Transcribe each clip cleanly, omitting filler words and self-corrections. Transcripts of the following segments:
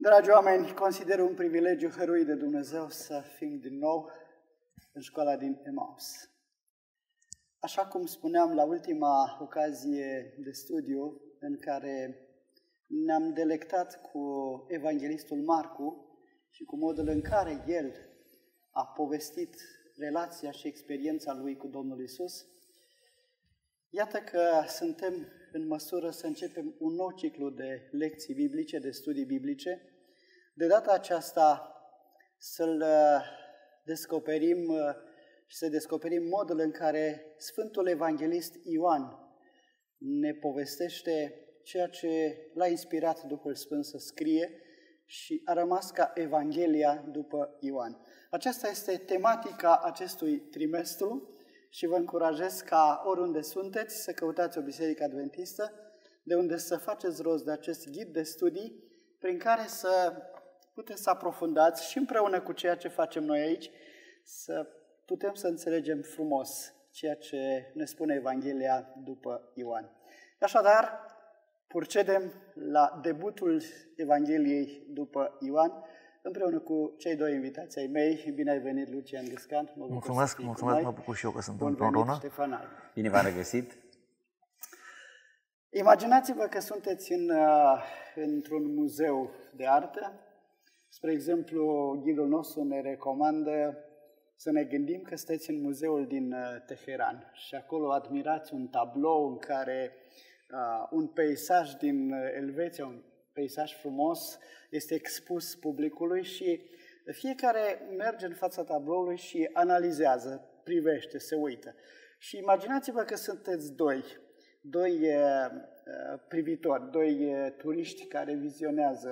Dragi oameni, consider un privilegiu hăruit de Dumnezeu să fim din nou în școala din Emaus. Așa cum spuneam la ultima ocazie de studiu, în care ne-am delectat cu evanghelistul Marcu și cu modul în care el a povestit relația și experiența lui cu Domnul Iisus, iată că suntem în măsură să începem un nou ciclu de lecții biblice, de studii biblice. De data aceasta să-l descoperim și să descoperim modul în care Sfântul Evanghelist Ioan ne povestește ceea ce l-a inspirat Duhul Sfânt să scrie și a rămas ca Evanghelia după Ioan. Aceasta este tematica acestui trimestru și vă încurajez ca oriunde sunteți să căutați o biserică adventistă, de unde să faceți rost de acest ghid de studii prin care să puteți să aprofundați și împreună cu ceea ce facem noi aici, să putem să înțelegem frumos ceea ce ne spune Evanghelia după Ioan. Așadar, procedem la debutul Evangheliei după Ioan, împreună cu cei doi invitați ai mei. Bine ai venit, Lucian Gâscan. Mulțumesc, mă bucur și eu că sunt împreună. Ștefan Alb. Bine v-am regăsit. Imaginați-vă că sunteți într-un muzeu de artă. Spre exemplu, ghidul nostru ne recomandă să ne gândim că sunteți în muzeul din Teheran și acolo admirați un tablou în care un peisaj din Elveția, un peisaj frumos, este expus publicului și fiecare merge în fața tabloului și analizează, privește, se uită. Și imaginați-vă că sunteți doi privitori, doi turiști care vizionează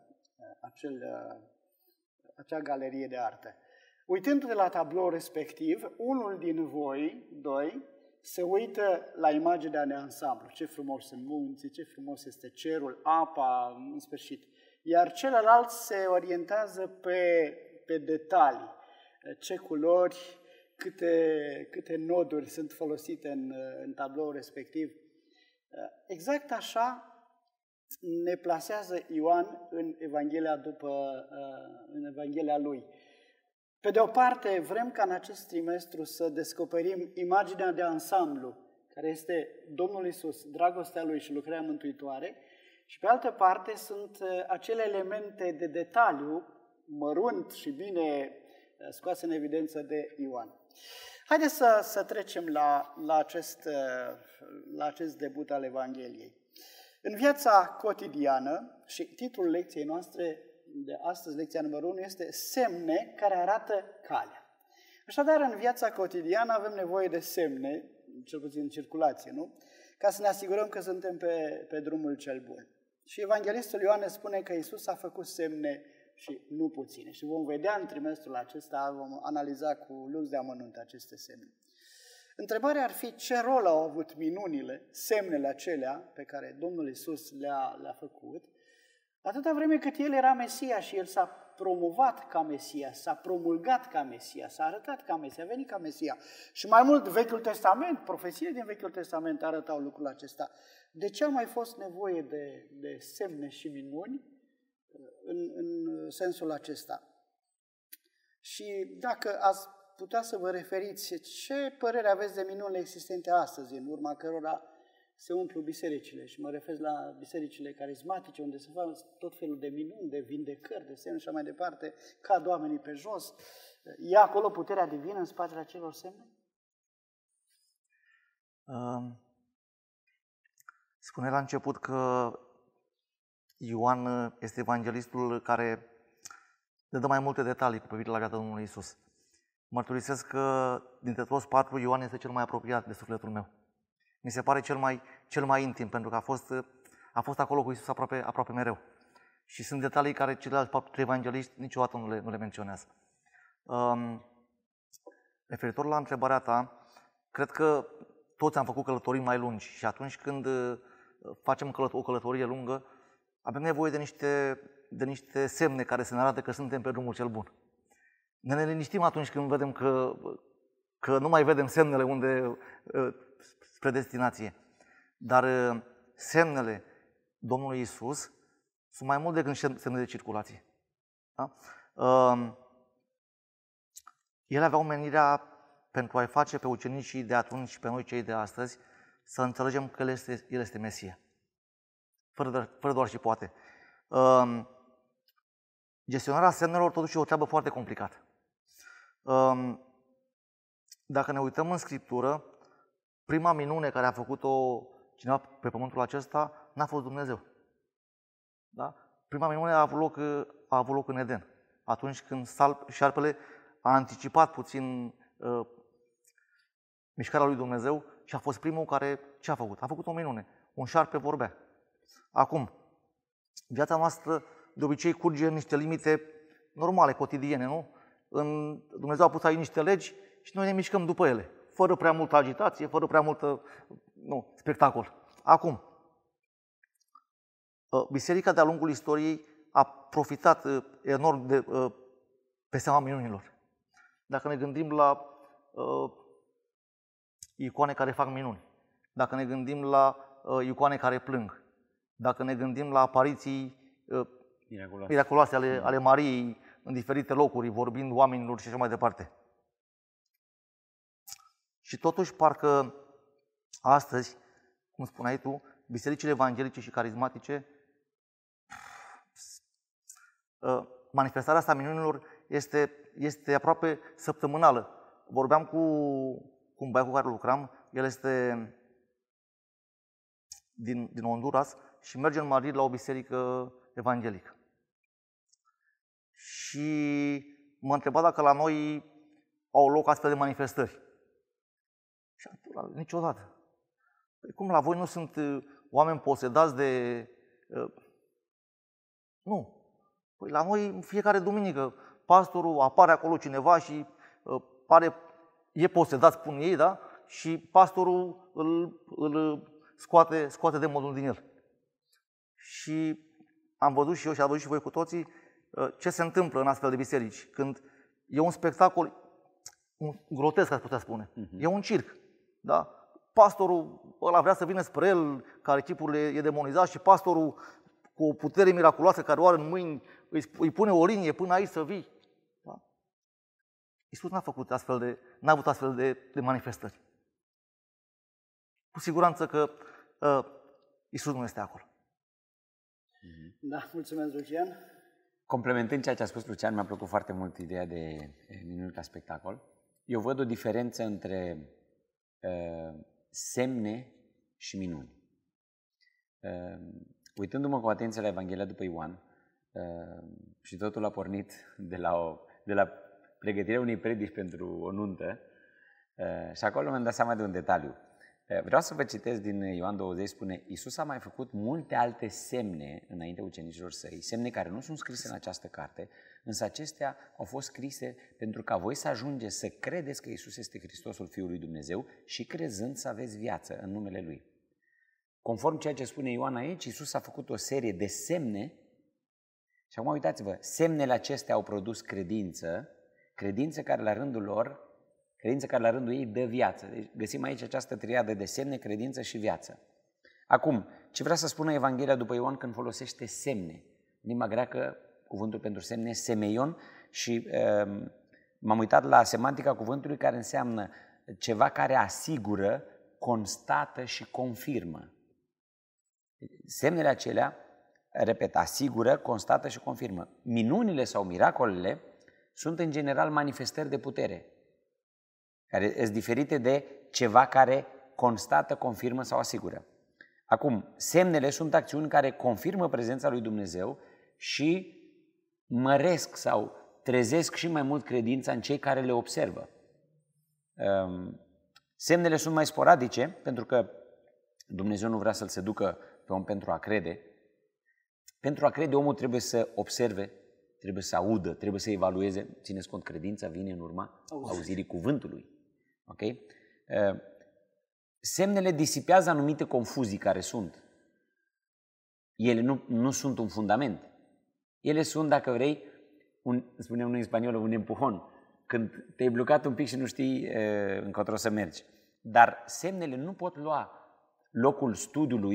acea galerie de artă. Uitându-te la tablou respectiv, unul din voi, doi, se uită la imaginea de ansamblu. Ce frumos sunt munții, ce frumos este cerul, apa, în sfârșit. Iar celălalt se orientează pe detalii. Ce culori, câte noduri sunt folosite în tablou respectiv. Exact așa ne plasează Ioan în Evanghelia lui. Pe de o parte, vrem ca în acest trimestru să descoperim imaginea de ansamblu, care este Domnul Iisus, dragostea Lui și lucrarea mântuitoare, și pe altă parte sunt acele elemente de detaliu, mărunt și bine scoase în evidență de Ioan. Haideți să trecem la acest debut al Evangheliei. În viața cotidiană, și titlul lecției noastre de astăzi, lecția numărul 1, este semne care arată calea. Așadar, în viața cotidiană avem nevoie de semne, cel puțin în circulație, nu? Ca să ne asigurăm că suntem pe drumul cel bun. Și Evanghelistul Ioan ne spune că Iisus a făcut semne și nu puține. Și vom vedea în trimestrul acesta, vom analiza cu lux de amănunt aceste semne. Întrebarea ar fi ce rol au avut minunile, semnele acelea pe care Domnul Iisus le-a făcut, atâta vreme cât El era Mesia și El s-a promovat ca Mesia, s-a promulgat ca Mesia, s-a arătat ca Mesia, a venit ca Mesia. Și mai mult, Vechiul Testament, profețiile din Vechiul Testament arătau lucrul acesta. De ce a mai fost nevoie de semne și minuni în sensul acesta? Și dacă ați putea să vă referiți, ce părere aveți de minunile existente astăzi, în urma cărora se umplu bisericile? Și mă refer la bisericile carismatice, unde se fac tot felul de minuni, de vindecări, de semne și așa mai departe, cad oamenii pe jos. E acolo puterea divină în spatele acelor semne? Spune la început că Ioan este evanghelistul care ne dă mai multe detalii cu privire la viața Domnului Iisus. Mărturisesc că dintre toți patru, Ioan este cel mai apropiat de sufletul meu. Mi se pare cel mai intim, pentru că a fost acolo cu Iisus aproape mereu. Și sunt detalii care ceilalți patru evangeliști niciodată nu le menționează. Referitor la întrebarea ta, cred că toți am făcut călătorii mai lungi și atunci când facem o călătorie lungă, avem nevoie de niște semne care să ne arate că suntem pe drumul cel bun. Ne liniștim atunci când vedem că nu mai vedem semnele spre destinație. Dar semnele Domnului Iisus sunt mai mult decât semne de circulație. Da? Ele aveau menirea pentru a-i face pe ucenicii de atunci și pe noi cei de astăzi să înțelegem că El este Mesia. Fără doar și poate. Gestionarea semnelor totuși e o treabă foarte complicată. Dacă ne uităm în Scriptură, prima minune care a făcut-o cineva pe pământul acesta n-a fost Dumnezeu. Da? Prima minune a avut loc în Eden. Atunci când șarpele a anticipat puțin mișcarea lui Dumnezeu și a fost primul care ce a făcut? A făcut o minune. Un șarpe vorbea. Acum, viața noastră de obicei curge în niște limite normale, cotidiene, nu? Dumnezeu a pus aici niște legi și noi ne mișcăm după ele, fără prea multă agitație, fără prea multă spectacol. Acum, biserica de-a lungul istoriei a profitat enorm pe seama minunilor. Dacă ne gândim la icoane care fac minuni, dacă ne gândim la icoane care plâng, dacă ne gândim la apariții miraculoase ale Mariei în diferite locuri, vorbind oamenilor și așa mai departe. Și totuși, parcă astăzi, cum spuneai tu, bisericile evanghelice și carismatice, manifestarea asta a minunilor este aproape săptămânală. Vorbeam cu un băiat cu care lucram, el este din Honduras și merge în Madrid la o biserică evanghelică. Și mă întreba dacă la noi au loc astfel de manifestări. Și niciodată. Păi cum la voi nu sunt oameni posedați de... Nu. Păi la noi în fiecare duminică pastorul apare acolo cineva și e posedat, spun ei, da? Și pastorul îl scoate demonul din el. Și am văzut și eu și am văzut și voi cu toții ce se întâmplă în astfel de biserici. Când e un spectacol grotesc, aș putea spune. E un circ. Da? Pastorul ăla vrea să vină spre el, care chipul e demonizat, și pastorul cu o putere miraculoasă care o are în mâini îi pune o linie până aici să vii. Da? Iisus n-a avut astfel de manifestări. Cu siguranță că Iisus nu este acolo. Da, mulțumesc, Lucian. Complementând ceea ce a spus Lucian, mi-a plăcut foarte mult ideea de minuni ca spectacol. Eu văd o diferență între semne și minuni. Uitându-mă cu atenție la Evanghelia după Ioan, și totul a pornit de la pregătirea unei predici pentru o nuntă, și acolo mi-am dat seama de un detaliu. Vreau să vă citesc din Ioan 20, spune: Iisus a mai făcut multe alte semne înainte ucenicilor săi, semne care nu sunt scrise în această carte, însă acestea au fost scrise pentru ca voi să ajungeți să credeți că Iisus este Hristosul Fiul lui Dumnezeu și crezând să aveți viață în numele Lui. Conform ceea ce spune Ioan aici, Iisus a făcut o serie de semne și acum uitați-vă, semnele acestea au produs credință care la rândul ei dă viață. Deci găsim aici această triadă de semne, credință și viață. Acum, ce vrea să spună Evanghelia după Ioan când folosește semne? În limba greacă, cuvântul pentru semne, semeion, și m-am uitat la semantica cuvântului, care înseamnă ceva care asigură, constată și confirmă. Semnele acelea, repet, asigură, constată și confirmă. Minunile sau miracolele sunt în general manifestări de putere, care sunt diferite de ceva care constată, confirmă sau asigură. Acum, semnele sunt acțiuni care confirmă prezența lui Dumnezeu și măresc sau trezesc și mai mult credința în cei care le observă. Semnele sunt mai sporadice, pentru că Dumnezeu nu vrea să-l seducă pe om pentru a crede. Pentru a crede, omul trebuie să observe, trebuie să audă, trebuie să evalueze. Țineți cont, credința vine în urma auzirii cuvântului. Okay? Semnele disipează anumite confuzii care sunt. Ele nu sunt un fundament. Ele sunt, dacă vrei, spunem noi în spaniolă, un empujon. Când te-ai blocat un pic și nu știi încotro să mergi. Dar semnele nu pot lua locul studiului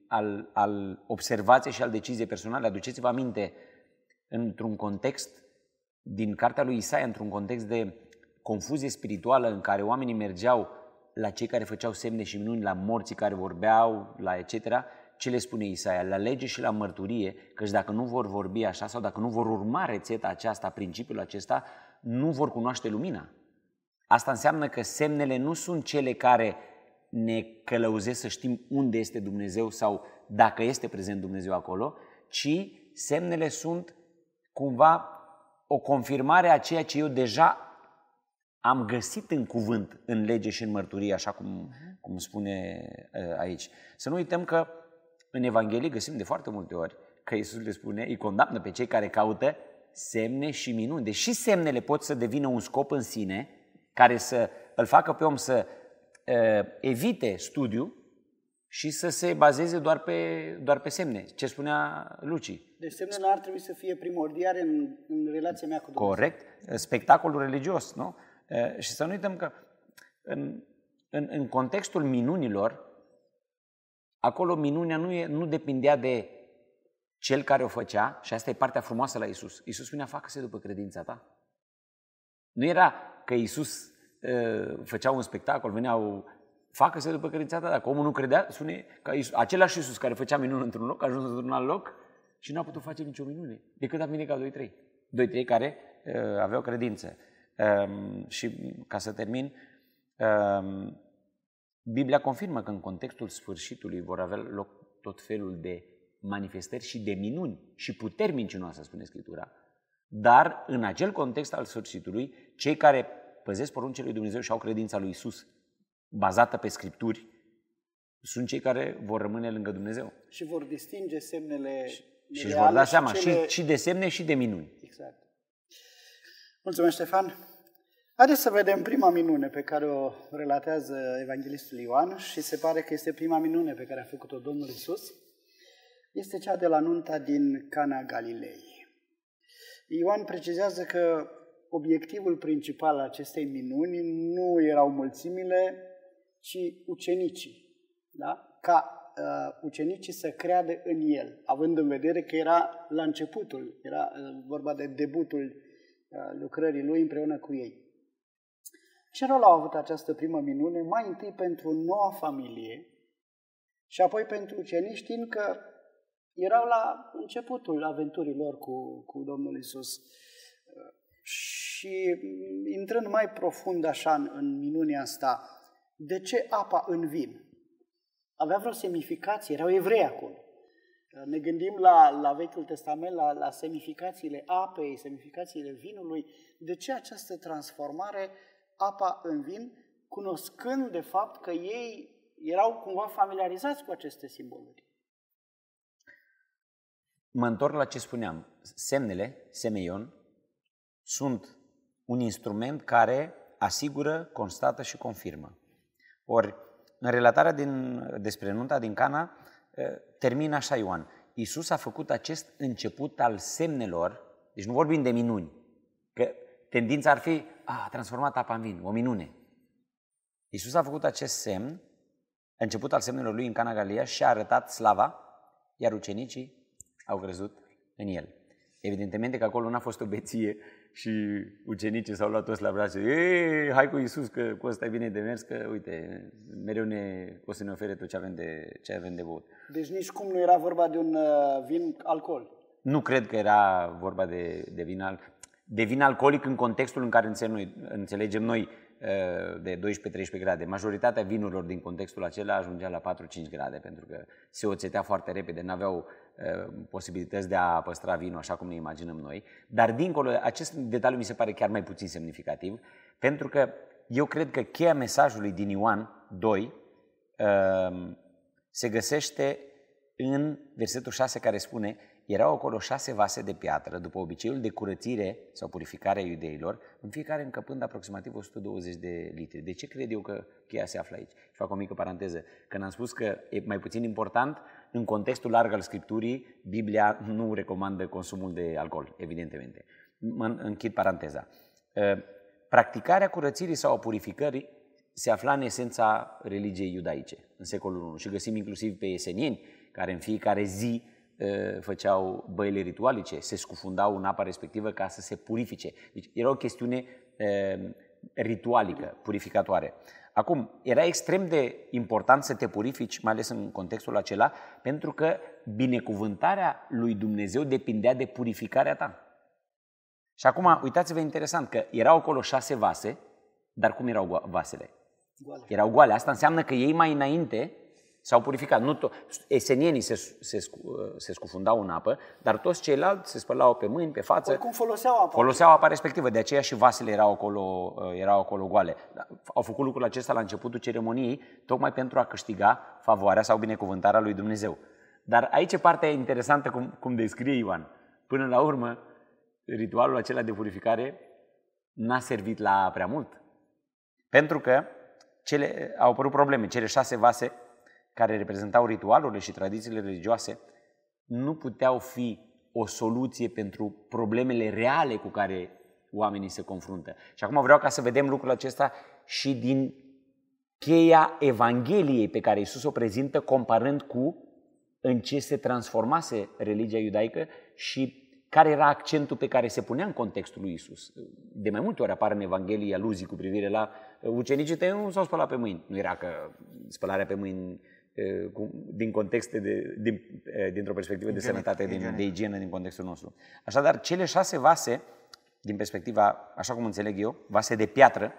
al observației și al deciziei personale. Aduceți-vă aminte, într-un context din cartea lui Isaia, într-un context de confuzie spirituală în care oamenii mergeau la cei care făceau semne și minuni, la morții care vorbeau, la etc., ce le spune Isaia? La lege și la mărturie, căci dacă nu vor vorbi așa sau dacă nu vor urma rețeta aceasta, principiul acesta, nu vor cunoaște lumina. Asta înseamnă că semnele nu sunt cele care ne călăuzesc să știm unde este Dumnezeu sau dacă este prezent Dumnezeu acolo, ci semnele sunt cumva o confirmare a ceea ce eu deja am găsit în cuvânt, în lege și în mărturie, așa cum spune aici. Să nu uităm că în Evanghelie găsim de foarte multe ori că Iisus le spune, îi condamnă pe cei care caută semne și minuni. Deși semnele pot să devină un scop în sine, care să îl facă pe om să evite studiu și să se bazeze doar pe semne. Ce spunea Luci? Deci semnele ar trebui să fie primordiale în relația mea cu Dumnezeu. Corect. Spectacolul religios, nu? Și să nu uităm că în contextul minunilor, acolo minunea nu depindea de cel care o făcea, și asta e partea frumoasă la Iisus. Iisus spunea, facă-se după credința ta. Nu era că Iisus făcea un spectacol, veneau, facă-se după credința ta. Dacă omul nu credea, spune că același Iisus care făcea minuni într-un loc, a ajuns într-un alt loc și n-a putut face nicio minune, decât a vindecat 2-3. 2-3 care aveau credință. Și ca să termin, Biblia confirmă că în contextul sfârșitului vor avea loc tot felul de manifestări și de minuni și puteri mincinoase, spune Scriptura. Dar în acel context al sfârșitului, cei care păzesc poruncile lui Dumnezeu și au credința lui Iisus bazată pe Scripturi, sunt cei care vor rămâne lângă Dumnezeu. Și vor distinge semnele și își vor da seama și de semne și de minuni. Exact. Mulțumesc, Ștefan. Haideți să vedem prima minune pe care o relatează evanghelistul Ioan și se pare că este prima minune pe care a făcut-o Domnul Iisus. Este cea de la nunta din Cana Galilei. Ioan precizează că obiectivul principal al acestei minuni nu erau mulțimile, ci ucenicii. Da? Ca ucenicii să creadă în el, având în vedere că era la începutul, era vorba de debutul lucrării lui împreună cu ei. Ce rol a avut această primă minune? Mai întâi pentru noua familie și apoi pentru ucenici, știind că erau la începutul aventurilor cu Domnul Iisus. Și intrând mai profund așa în minunea asta, de ce apa în vin? Avea vreo semnificație? Erau evrei acolo. Ne gândim la Vechiul Testament, la semnificațiile apei, semnificațiile vinului. De ce această transformare, apa în vin, cunoscând de fapt că ei erau cumva familiarizați cu aceste simboluri? Mă întorc la ce spuneam. Semnele, semeion, sunt un instrument care asigură, constată și confirmă. Ori, în relatarea despre nunta din Cana, termină așa Ioan. Iisus a făcut acest început al semnelor, deci nu vorbim de minuni, că tendința ar fi, a transformat apa în vin, o minune. Iisus a făcut acest semn, început al semnelor lui în Cana Galileea și a arătat slava, iar ucenicii au crezut în el. Evidentemente că acolo n-a fost o beție și ucenicii s-au luat toți la brațe. Ei, hai cu Iisus, că cu ăsta e bine de mers, că uite, mereu o să ne ofere tot ce avem de băut. Deci nici cum nu era vorba de un vin alcool? Nu cred că era vorba de vin alcoolic în contextul în care înțelegem noi de 12-13 grade. Majoritatea vinurilor din contextul acela ajungea la 4-5 grade, pentru că se oțetea foarte repede, n-aveau posibilități de a păstra vinul așa cum ne imaginăm noi. Dar dincolo, acest detaliu mi se pare chiar mai puțin semnificativ, pentru că eu cred că cheia mesajului din Ioan 2 se găsește în versetul 6 care spune: erau acolo 6 vase de piatră, după obiceiul de curățire sau purificare a iudeilor, în fiecare încăpând aproximativ 120 de litri. De ce cred eu că cheia se află aici? Și fac o mică paranteză. Când am spus că e mai puțin important, în contextul larg al Scripturii, Biblia nu recomandă consumul de alcool, evidentemente. Închid paranteza. Practicarea curățirii sau a purificării se afla în esența religiei iudaice în secolul I și găsim inclusiv pe esenieni care în fiecare zi făceau băile ritualice, se scufundau în apa respectivă ca să se purifice. Deci era o chestiune ritualică, purificatoare. Acum, era extrem de important să te purifici, mai ales în contextul acela, pentru că binecuvântarea lui Dumnezeu depindea de purificarea ta. Și acum, uitați-vă interesant că erau acolo 6 vase, dar cum erau vasele? Goale. Erau goale. Asta înseamnă că ei mai înainte s-au purificat. Esenienii se scufundau în apă, dar toți ceilalți se spălau pe mâini, pe față. Oricum foloseau apa. Foloseau apa respectivă, de aceea și vasele erau acolo goale. Au făcut lucrul acesta la începutul ceremoniei, tocmai pentru a câștiga favoarea sau binecuvântarea lui Dumnezeu. Dar aici e partea interesantă cum descrie Ioan. Până la urmă, ritualul acela de purificare n-a servit la prea mult. Pentru că au apărut probleme. Cele 6 vase care reprezentau ritualurile și tradițiile religioase nu puteau fi o soluție pentru problemele reale cu care oamenii se confruntă. Și acum vreau ca să vedem lucrul acesta și din cheia Evangheliei pe care Iisus o prezintă, comparând cu în ce se transformase religia iudaică și care era accentul pe care se punea în contextul lui Iisus. De mai multe ori apar în Evanghelie aluzii cu privire la ucenicii tăi nu s-au spălat pe mâini. Nu era că spălarea pe mâini din contexte dintr-o perspectivă de sănătate, de igienă din contextul nostru. Așadar, cele 6 vase, din perspectiva, așa cum înțeleg eu, vase de piatră,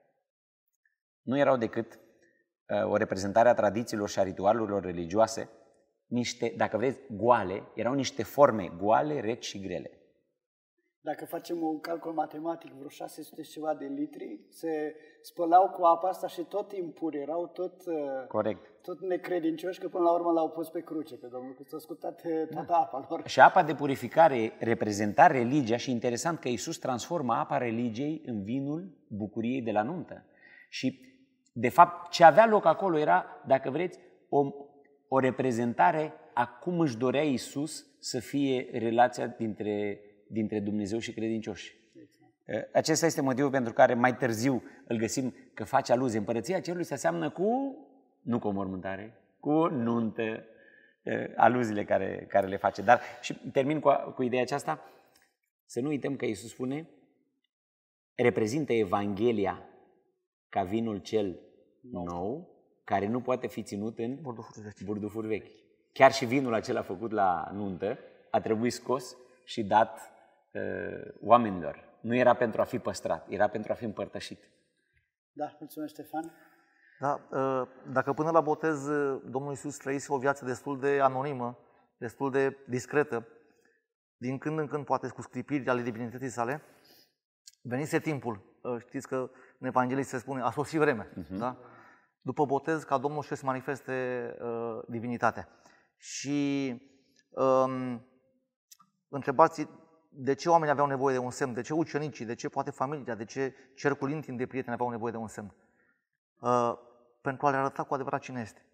nu erau decât o reprezentare a tradițiilor și a ritualurilor religioase, niște, dacă vreți, goale, erau niște forme goale, reci și grele. Dacă facem un calcul matematic, vreo 600 și ceva de litri, se spălau cu apa asta și tot impuri, erau tot necredincioși, că până la urmă l-au pus pe cruce pe Domnul, că s-a scutat toată apa lor. Și apa de purificare reprezenta religia și interesant că Iisus transformă apa religiei în vinul bucuriei de la nuntă. Și, de fapt, ce avea loc acolo era, dacă vreți, o reprezentare a cum își dorea Iisus să fie relația dintre Dumnezeu și credincioși. Acesta este motivul pentru care mai târziu îl găsim că face aluzie. Împărăția Cerului se aseamnă nu cu o mormântare, cu o nuntă, aluziile care le face. Dar, și termin cu ideea aceasta, să nu uităm că Iisus spune, reprezintă Evanghelia ca vinul cel nou, care nu poate fi ținut în burdufuri vechi. Chiar și vinul acela făcut la nuntă a trebuit scos și dat oamenilor. Nu era pentru a fi păstrat, era pentru a fi împărtășit. Da, mulțumesc, Ștefan. Da, dacă până la botez Domnul Iisus trăise o viață destul de anonimă, destul de discretă, din când în când, poate cu sclipiri ale divinității sale, venise timpul. Știți că în Evanghelie se spune, a sosit vremea. Da? După botez, ca Domnul să-și manifeste divinitatea. Și întrebați de ce oamenii aveau nevoie de un semn, de ce ucenicii, de ce poate familia, de ce cercul intim de prieteni aveau nevoie de un semn. Pentru a le arăta cu adevărat cine este.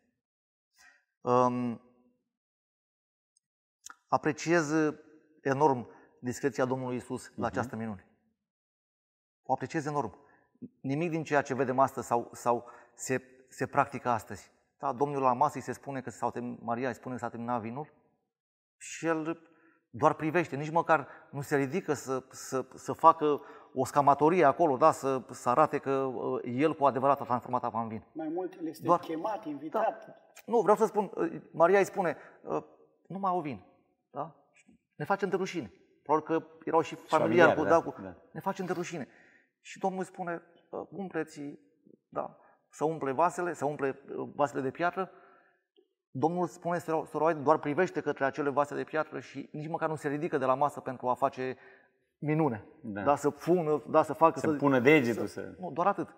Apreciez enorm discreția Domnului Iisus la această minune. O apreciez enorm. Nimic din ceea ce vedem astăzi sau se practică astăzi. Da, Domnul la masă îi se spune că Maria îi spune că s-a terminat vinul și el doar privește, nici măcar nu se ridică să facă o scamatorie acolo, da, să arate că el cu adevărat a transformat apa în vin. Mai mult el este chemat, invitat. Da. Nu, vreau să spun, Maria îi spune, nu mai au vin, da? Ne facem de rușine. Probabil că erau și familiari, da. Ne facem de rușine. Și Domnul îi spune, umpleți, da, să umple vasele de piatră. Domnul spune soroare, doar privește către acele vase de piatră și nici măcar nu se ridică de la masă pentru a face minune. Da. Da, să pună, da, să facă... Să pună degetul. Nu, doar atât.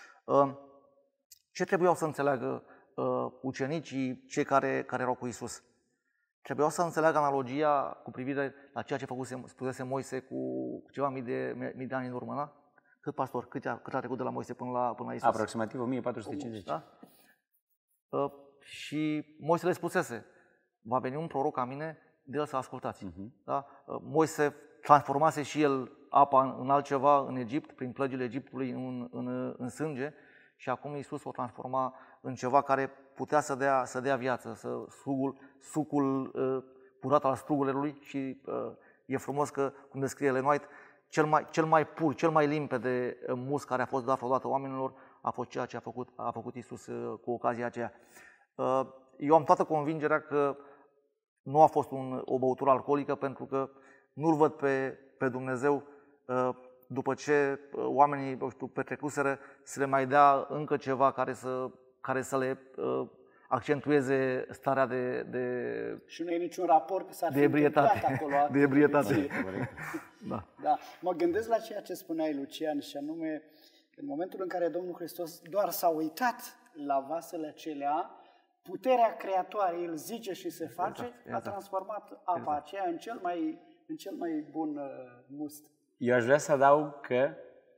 Ce trebuiau să înțeleagă ucenicii, cei care erau cu Iisus? Trebuiau să înțeleagă analogia cu privire la ceea ce spusese Moise cu ceva mii de ani în urmă, da? Cât, pastor? Cât a trecut de la Moise până la Iisus? Aproximativ 1450. Da? Și Moise le spusese, va veni un proroc ca mine, de el să ascultați. Da? Moise transformase și el apa în altceva în Egipt, prin plăgile Egiptului în sânge, și acum Iisus o transforma în ceva care putea să dea viață, sucul curat al strugurelui și e frumos că, cum descrie Ellen White, cel mai pur, cel mai limpede mus care a fost dat vreodată oamenilor a fost ceea ce a făcut Iisus cu ocazia aceea. Eu am toată convingerea că nu a fost o băutură alcoolică, pentru că nu-L văd pe Dumnezeu după ce oamenii, petrecuseră, să le mai dea încă ceva care să le accentueze starea de și nu e niciun raport că s-ar de fi ebrietate. întâmplat acolo. De ebrietate. Da. Da. Mă gândesc la ceea ce spuneai, Lucian, și anume, în momentul în care Domnul Hristos doar s-a uitat la vasele acelea, puterea creatoare, El zice și se face, a transformat apa aceea în cel mai bun must. Eu aș vrea să adaug că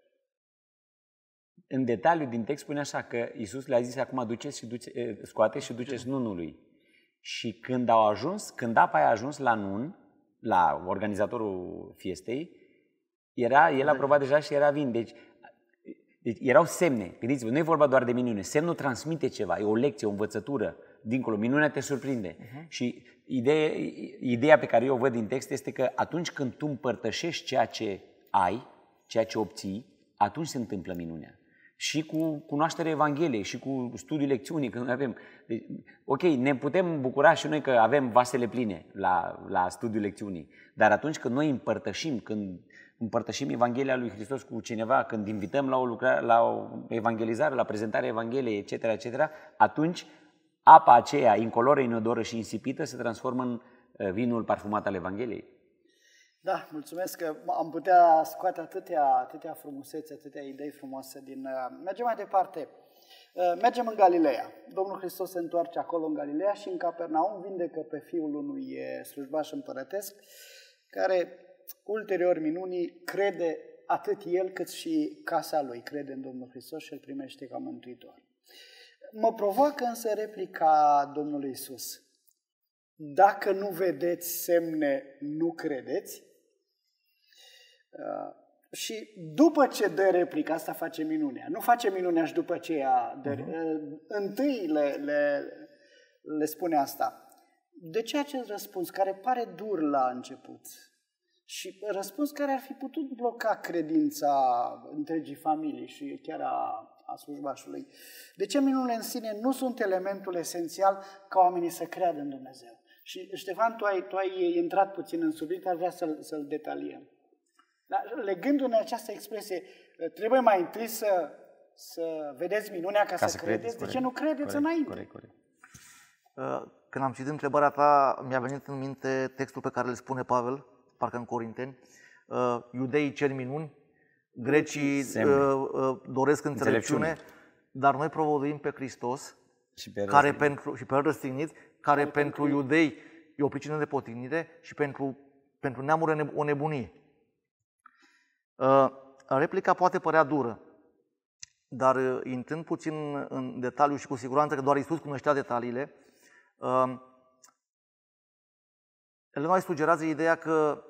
în detaliu din text spune așa că Iisus le-a zis acum scoateți și duceți nunului. Și când apa a ajuns la nun, la organizatorul fiestei, el a probat deja și era vin. Deci erau semne. Gândiți-vă, nu e vorba doar de minune. Semnul transmite ceva, e o lecție, o învățătură. Dincolo, minunea te surprinde. Și ideea pe care eu o văd din text este că atunci când tu împărtășești ceea ce ai, ceea ce obții, atunci se întâmplă minunea. Și cu cunoașterea Evangheliei, și cu studiul lecțiunii, când noi avem. Deci, ok, ne putem bucura și noi că avem vasele pline la studiul lecțiunii, dar atunci când noi când împărtășim Evanghelia lui Hristos cu cineva, când invităm la o evangelizare, la prezentarea Evangheliei, etc., atunci apa aceea, incoloră, inodoră și insipită, se transformă în vinul parfumat al Evangheliei. Da, mulțumesc că am putea scoate atâtea frumusețe, atâtea idei frumoase din... Mergem mai departe. Mergem în Galileea. Domnul Hristos se întoarce acolo în Galileea și în Capernaum vindecă pe fiul unui slujbaș împărătesc, care ulterior minunii crede atât el cât și casa lui, crede în Domnul Hristos și îl primește ca mântuitor. Mă provoacă însă replica Domnului Iisus. Dacă nu vedeți semne, nu credeți? Și după ce dă replica, asta face minunea. Nu face minunea și după ce întâi le spune asta. De ce acest răspuns, care pare dur la început? Și răspuns care ar fi putut bloca credința întregii familii și chiar a slujbașului. De ce minunile în sine nu sunt elementul esențial ca oamenii să creadă în Dumnezeu? Și Ștefan, tu ai intrat puțin în subiect, ar vrea să-l detaliem. Dar legându-ne această expresie, trebuie mai întâi să vedeți minunea ca să credeți. De ce nu credeți înainte? Corect. Când am citit întrebarea ta, mi-a venit în minte textul pe care îl spune Pavel, parcă în Corinteni. Iudeii cer minuni, grecii doresc înțelepciune, dar noi propovăduim pe Hristos și pe El răstignit, care pentru iudei e o pricină de potignire și pentru neamuri o nebunie. Replica poate părea dură, dar intrând puțin în detaliu și cu siguranță că doar Iisus cunoștea detaliile, Ellen White sugerează ideea că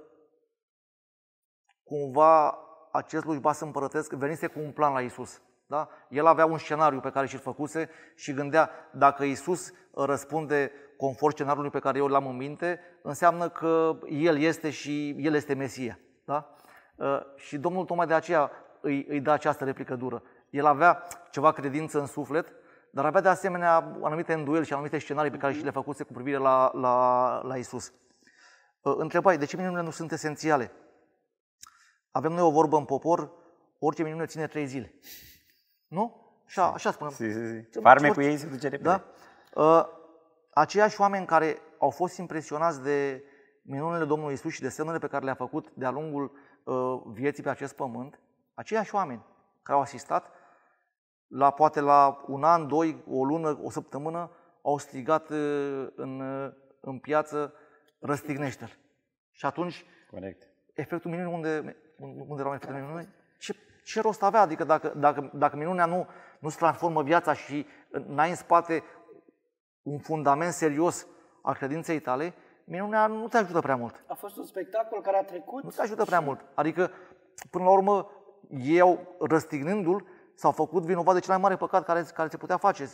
cumva acest slujbaș împărătesc venise cu un plan la Iisus. Da? El avea un scenariu pe care și-l făcuse și gândea, dacă Iisus răspunde conform scenariului pe care eu l-am în minte, înseamnă că El este și El este Mesia. Da? Și Domnul tocmai de aceea îi dă această replică dură. El avea ceva credință în suflet, dar avea de asemenea anumite îndoieli și anumite scenarii pe care și le făcuse cu privire la Iisus. Întrebai, de ce minunile nu sunt esențiale? Avem noi o vorbă în popor, orice minune ține 3 zile. Nu? Așa spunem. Si. Farme cu ei se duce repede. Da? Aceiași oameni care au fost impresionați de minunile Domnului Iisus și de semnele pe care le-a făcut de-a lungul vieții pe acest pământ, aceiași oameni care au asistat, poate la 1 an, 2, o lună, o săptămână, au strigat în piață, răstignește-l. Și atunci, corect, efectul minunii, unde era efectul minunii? Ce rost avea? Adică dacă minunea nu se transformă viața și n-ai în spate un fundament serios al credinței tale, minunea nu te ajută prea mult. A fost un spectacol care a trecut. Nu te ajută prea mult. Adică, până la urmă, răstignându-l, s-au făcut vinovat de cel mai mare păcat care se putea face,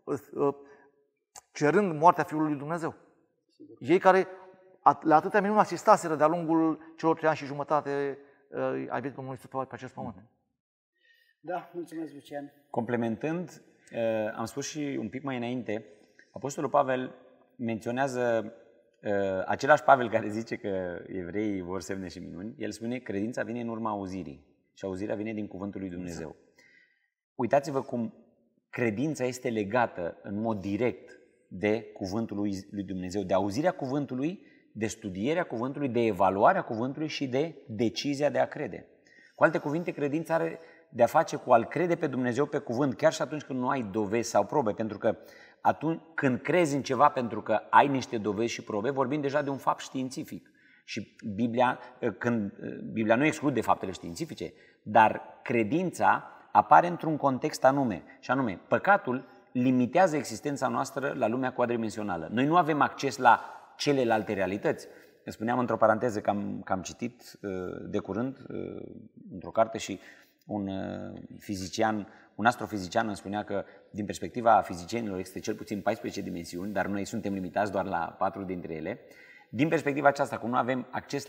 cerând moartea Fiului lui Dumnezeu. Ei care la atâtea minuni asistaseră de-a lungul celor 3 ani și jumătate ai vieții Domnului Iisus pe acest pământ. Da, mulțumesc, Lucian. Complementând, am spus și un pic mai înainte, Apostolul Pavel menționează același Pavel care zice că evreii vor semne și minuni. El spune că credința vine în urma auzirii și auzirea vine din cuvântul lui Dumnezeu. Exact. Uitați-vă cum credința este legată în mod direct de cuvântul lui Dumnezeu, de auzirea cuvântului, de studierea cuvântului, de evaluarea cuvântului și de decizia de a crede. Cu alte cuvinte, credința are de a face cu a-L crede pe Dumnezeu pe cuvânt, chiar și atunci când nu ai dovezi sau probe, pentru că atunci când crezi în ceva pentru că ai niște dovezi și probe, vorbim deja de un fapt științific. Și Biblia nu exclude faptele științifice, dar credința apare într-un context anume, și anume, păcatul limitează existența noastră la lumea quadridimensională. Noi nu avem acces la celelalte realități. Spuneam într-o paranteză că am citit de curând într-o carte și un astrofizician îmi spunea că din perspectiva fizicienilor există cel puțin 14 dimensiuni, dar noi suntem limitați doar la 4 dintre ele. Din perspectiva aceasta, cum nu avem acces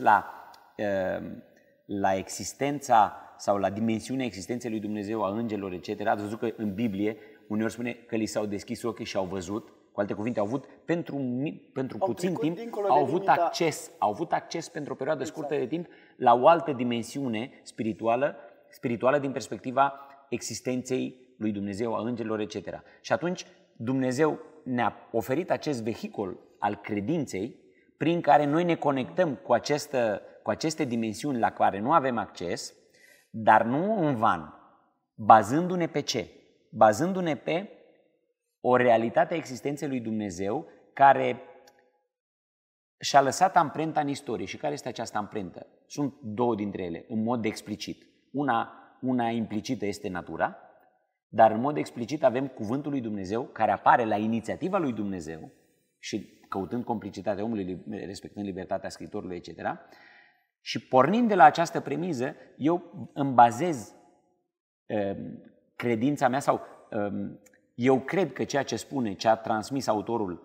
la existența sau la dimensiunea existenței lui Dumnezeu, a îngerilor, etc., ați văzut că în Biblie uneori spune că li s-au deschis ochii și au văzut. Cu alte cuvinte, au avut pentru puțin timp, au avut acces pentru o perioadă scurtă de timp la o altă dimensiune spirituală din perspectiva existenței lui Dumnezeu, a îngerilor, etc. Și atunci Dumnezeu ne-a oferit acest vehicul al credinței prin care noi ne conectăm cu aceste dimensiuni la care nu avem acces, dar nu în van, bazându-ne pe ce? Bazându-ne pe o realitate a existenței lui Dumnezeu care și-a lăsat amprenta în istorie. Și care este această amprentă? Sunt 2 dintre ele, în mod explicit. Una implicită este natura, dar în mod explicit avem cuvântul lui Dumnezeu care apare la inițiativa lui Dumnezeu și căutând complicitatea omului, respectând libertatea scriitorului, etc. Și pornind de la această premiză, eu îmi bazez credința mea sau eu cred că ceea ce spune, ce a transmis autorul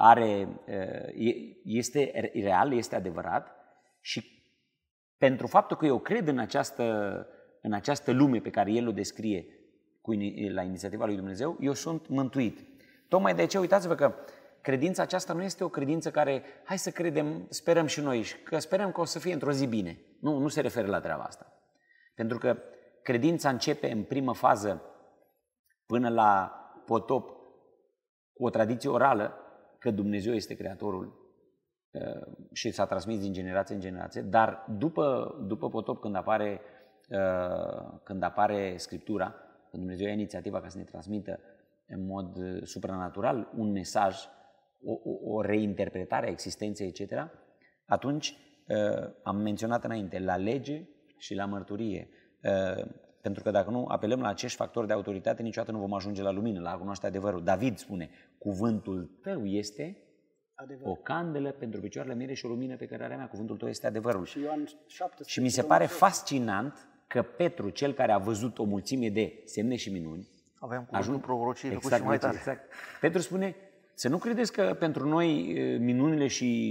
este real, este adevărat și pentru faptul că eu cred în această lume pe care el o descrie la inițiativa lui Dumnezeu, eu sunt mântuit. Tocmai de aceea, uitați-vă că credința aceasta nu este o credință care, hai să credem, sperăm și noi, că sperăm că o să fie într-o zi bine. Nu se referă la treaba asta. Pentru că credința începe în primă fază până la potop cu o tradiție orală că Dumnezeu este Creatorul și s-a transmis din generație în generație, dar după potop, când apare Scriptura, când Dumnezeu ia inițiativa ca să ne transmită în mod supranatural un mesaj, o reinterpretare a existenței, etc., atunci am menționat înainte, la lege și la mărturie. Pentru că dacă nu apelăm la acești factori de autoritate, niciodată nu vom ajunge la lumină, la a cunoaște adevărul. David spune, cuvântul tău este o candelă pentru picioarele mele și o lumină pe cărarea mea. Cuvântul tău este adevărul. Și Ioan 17. Și mi se pare fascinant că Petru, cel care a văzut o mulțime de semne și minuni, aveam cuvântul prorociei făcut și mai tare. Exact. Petru spune, să nu credeți că pentru noi minunile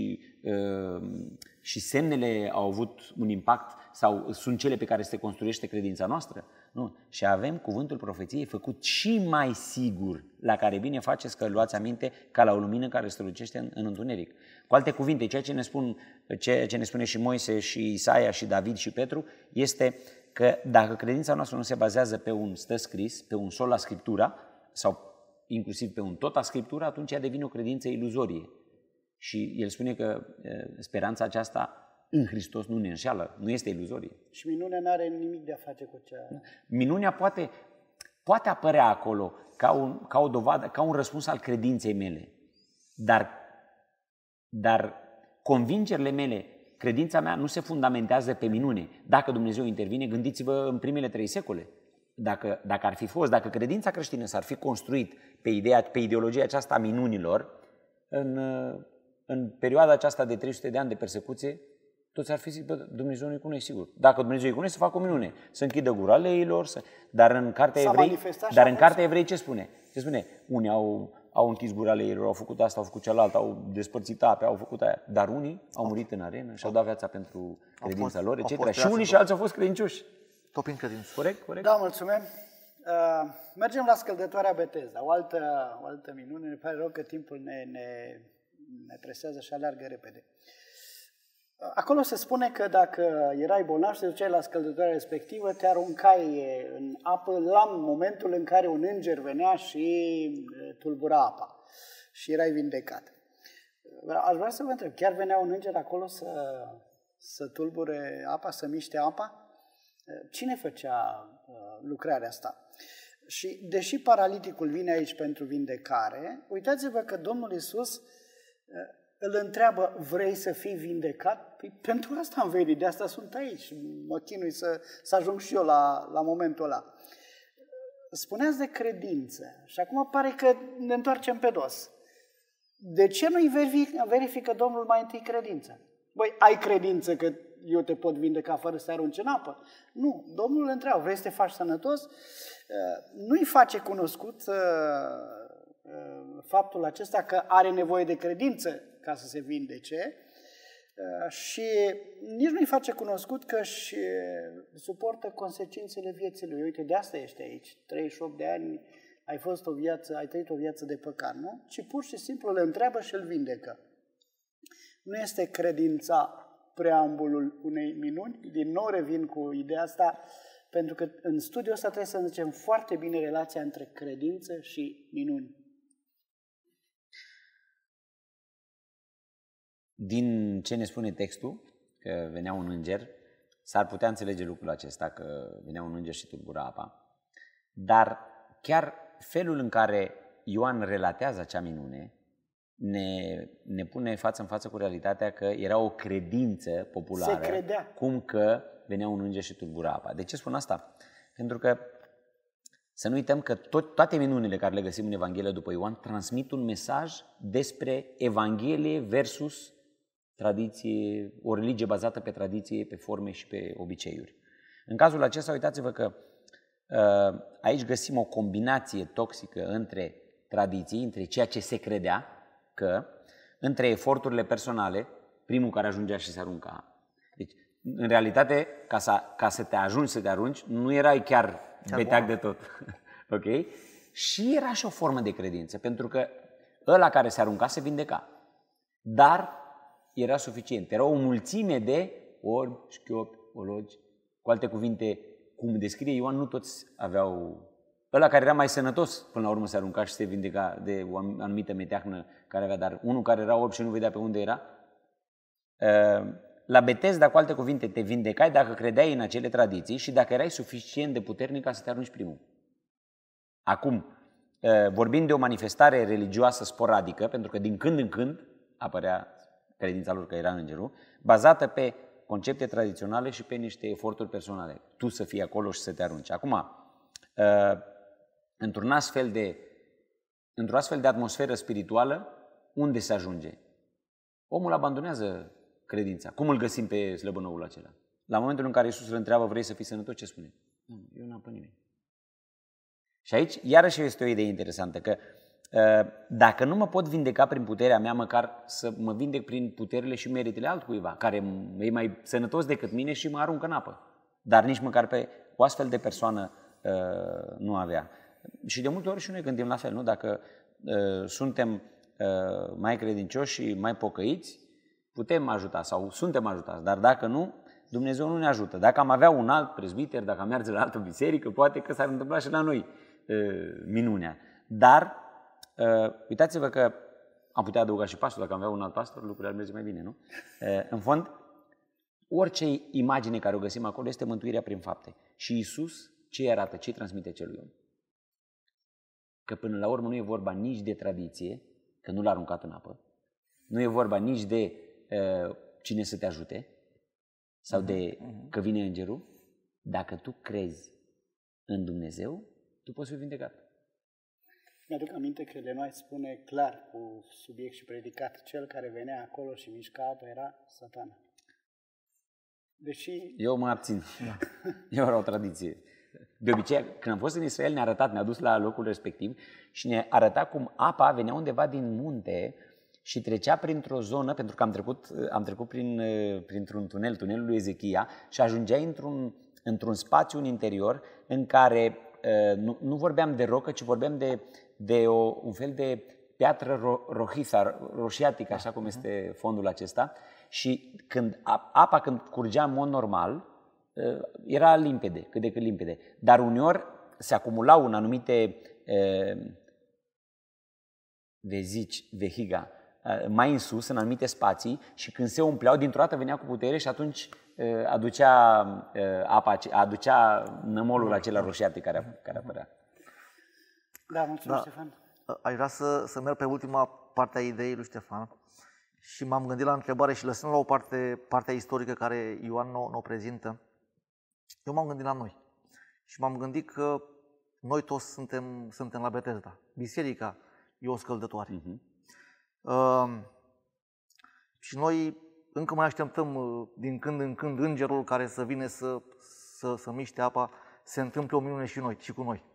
și semnele au avut un impact sau sunt cele pe care se construiește credința noastră. Nu. Și avem cuvântul profeției făcut și mai sigur, la care bine faceți că luați aminte ca la o lumină care strălucește în întuneric. Cu alte cuvinte, ceea ce ne spune și Moise și Isaia și David și Petru este că dacă credința noastră nu se bazează pe un stă scris, pe un sola Scriptura sau inclusiv pe un tot a Scriptura, atunci ea devine o credință iluzorie. Și el spune că speranța aceasta în Hristos nu ne înșeală, nu este iluzorie. Și minunea nu are nimic de a face cu cea... Minunea poate apărea acolo ca o dovadă, ca un răspuns al credinței mele. Dar convingerile mele, credința mea nu se fundamentează pe minune. Dacă Dumnezeu intervine, gândiți-vă în primele 3 secole. Dacă credința creștină s-ar fi construit pe ideologia aceasta a minunilor, în perioada aceasta de 300 de ani de persecuție, toți ar fi zis, bă, Dumnezeu nu-i cunoaște, sigur. Dacă Dumnezeu îi cunoaște, să facă o minune. Să închidă gura leilor, dar în Cartea Evrei ce spune? Ce spune? Unii au închis gura leilor, au făcut asta, au făcut cealaltă, au despărțit ape, au făcut aia. Dar unii au murit în arenă și au dat viața pentru credința lor, etc. Și unii și alții au fost credincioși. Tot prin credință. Corect? Da, mulțumim. Mergem la scăldătoarea Betesda, o altă minune. Ne pare rău că timpul ne presează și aleargă repede. Acolo se spune că dacă erai bolnav și te duceai la scăldătoarea respectivă, te aruncai în apă la momentul în care un înger venea și tulbura apa și erai vindecat. Aș vrea să vă întreb, chiar venea un înger acolo să tulbure apa, să miște apa? Cine făcea lucrarea asta? Și deși paraliticul vine aici pentru vindecare, uitați-vă că Domnul Iisus îl întreabă, vrei să fii vindecat? Păi, pentru asta am venit, de asta sunt aici. Mă chinui să ajung și eu la momentul ăla. Spuneați de credință și acum pare că ne întoarcem pe dos. De ce nu-i verifică Domnul mai întâi credința? Băi, ai credință că eu te pot vindeca fără să te arunci în apă? Nu, Domnul îl întreabă, vrei să te faci sănătos? Nu-i face cunoscut faptul acesta că are nevoie de credință ca să se vindece și nici nu-i face cunoscut că își suportă consecințele vieții lui. Uite, de asta ești aici, 38 de ani, ai trăit o viață de păcat, nu? Ci pur și simplu le întreabă și îl vindecă. Nu este credința preambulul unei minuni. Din nou revin cu ideea asta, pentru că în studiul ăsta trebuie să înțelegem foarte bine relația între credință și minuni. Din ce ne spune textul, că venea un înger, s-ar putea înțelege lucrul acesta, că venea un înger și tulbura apa, dar chiar felul în care Ioan relatează acea minune ne pune față în față cu realitatea că era o credință populară, se credea. Cum că venea un înger și tulbura apa. De ce spun asta? Pentru că să nu uităm că toate minunile care le găsim în Evanghelie după Ioan transmit un mesaj despre Evanghelie versus tradiție, o religie bazată pe tradiție, pe forme și pe obiceiuri. În cazul acesta, uitați-vă că aici găsim o combinație toxică între tradiții, între ceea ce se credea, între eforturile personale, primul care ajungea și se arunca. Deci, în realitate, ca să te ajungi să te arunci, nu erai chiar beteag de tot. Ok? Și era și o formă de credință, pentru că ăla care se arunca se vindeca. Dar era suficient. Era o mulțime de orbi, șchiopi, ologi. Cu alte cuvinte, cum descrie Ioan, nu toți aveau... Ăla care era mai sănătos, până la urmă se arunca și se vindeca de o anumită meteahnă care avea, dar unul care era orb și nu vedea pe unde era. La Betesda, cu alte cuvinte, te vindecai dacă credeai în acele tradiții și dacă erai suficient de puternic ca să te arunci primul. Acum, vorbind de o manifestare religioasă sporadică, pentru că din când în când apărea credința lor că era îngerul, bazată pe concepte tradiționale și pe niște eforturi personale. Tu să fii acolo și să te arunci. Acum, într-o astfel de atmosferă spirituală, unde se ajunge? Omul abandonează credința. Cum îl găsim pe slăbănoul acela? La momentul în care Iisus îl întreabă, vrei să fii sănătos, ce spune? Nu, eu n-am pe nimeni. Și aici, iarăși este o idee interesantă, că dacă nu mă pot vindeca prin puterea mea, măcar să mă vindec prin puterile și meritele altcuiva, care e mai sănătos decât mine și mă aruncă în apă. Dar nici măcar pe o astfel de persoană nu avea. Și de multe ori și noi gândim la fel, nu? Dacă suntem mai credincioși și mai pocăiți, putem ajuta sau suntem ajutați, dar dacă nu, Dumnezeu nu ne ajută. Dacă am avea un alt prezbiter, dacă am merge la altă biserică, poate că s-ar întâmpla și la noi minunea. Dar uitați-vă că am putea adăuga și pastor, dacă am avea un alt pastor, lucrurile ar merge mai bine, nu? În fond, orice imagine care o găsim acolo este mântuirea prin fapte. Și Iisus ce arată, ce transmite celui om? Că până la urmă nu e vorba nici de tradiție, că nu l-a aruncat în apă, nu e vorba nici de cine să te ajute sau de că vine îngerul. Dacă tu crezi în Dumnezeu, tu poți fi vindecat. Mi-aduc aminte că Lenoy spune clar cu subiect și predicat, cel care venea acolo și mișca apă era Satana. Deși... Eu mă abțin. E o tradiție. De obicei, când am fost în Israel, ne-a dus la locul respectiv și ne arăta cum apa venea undeva din munte și trecea printr-o zonă, pentru că am trecut printr-un tunelul lui Ezechia și ajungea într-un spațiu în interior în care nu vorbeam de rocă, ci vorbeam de un fel de piatră roșiatică, așa cum este fondul acesta. Și când apa curgea în mod normal, era limpede, cât de cât limpede. Dar uneori se acumulau în anumite vehiga, mai în sus, în anumite spații, și când se umpleau, dintr-o dată venea cu putere și atunci aducea nămolul acela roșiatic care apărea. Da, mulțumesc, Ștefan. Aș vrea să merg pe ultima parte a ideii lui Ștefan și m-am gândit la întrebare și lăsând la o partea istorică care Ioan o prezintă, eu m-am gândit la noi și m-am gândit că noi toți suntem la Betesda. Biserica e o scăldătoare. Și noi încă mai așteptăm din când în când îngerul care să vină să miște apa, se întâmplă o minune și cu noi.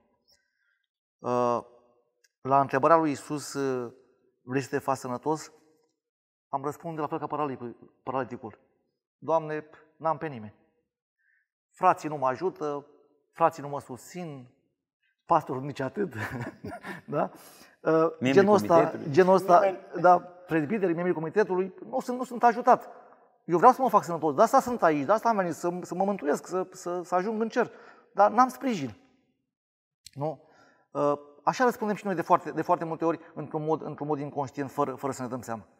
La întrebarea lui Iisus, vrei să te faci sănătos? Am răspunde la fel ca paraliticul. Doamne, n-am pe nimeni. Frații nu mă ajută, frații nu mă susțin, pastorul nici atât. Da? Genul ăsta, da, prezbiterii, membrii comitetului, nu sunt ajutat. Eu vreau să mă fac sănătos, de asta sunt aici, de asta am venit, să mă mântuiesc, să ajung în cer. Dar n-am sprijin. Nu? Așa răspundem și noi de foarte multe ori, într-un mod inconștient, fără să ne dăm seama.